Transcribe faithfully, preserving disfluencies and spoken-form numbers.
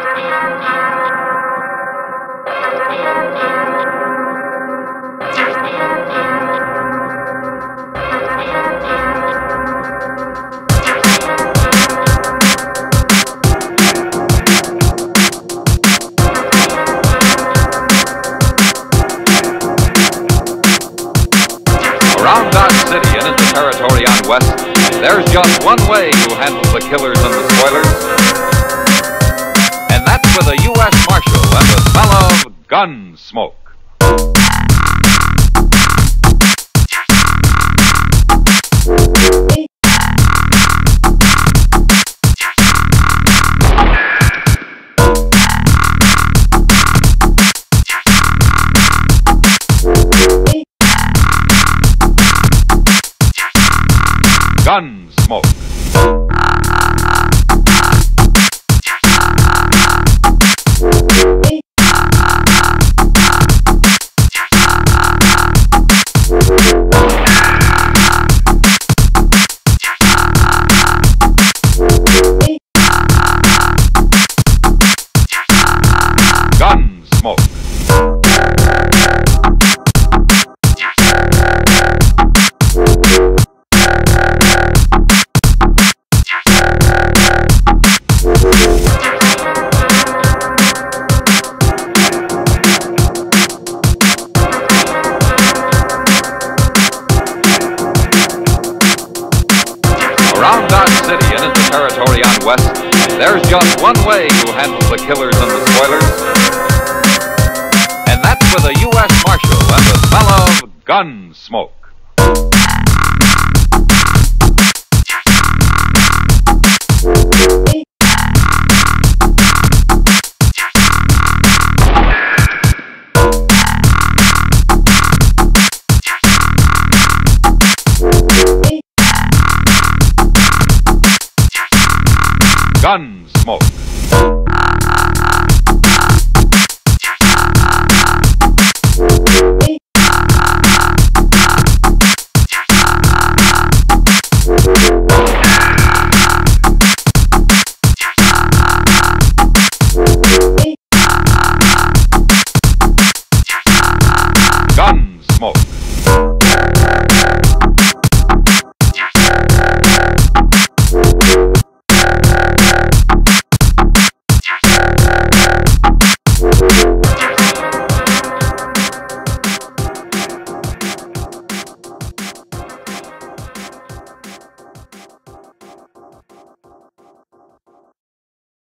Around Dodge City and into territory on west, there's just one way to handle the killers and the spoilers. And that's with a U S Marshal and the smell of Gunsmoke. Gunsmoke. Gunsmoke. Around Dodge City and into territory on west, there's just one way to handle the killers and the spoilers. And that's with a U S Marshal and the smell of Gunsmoke. Gunsmoke.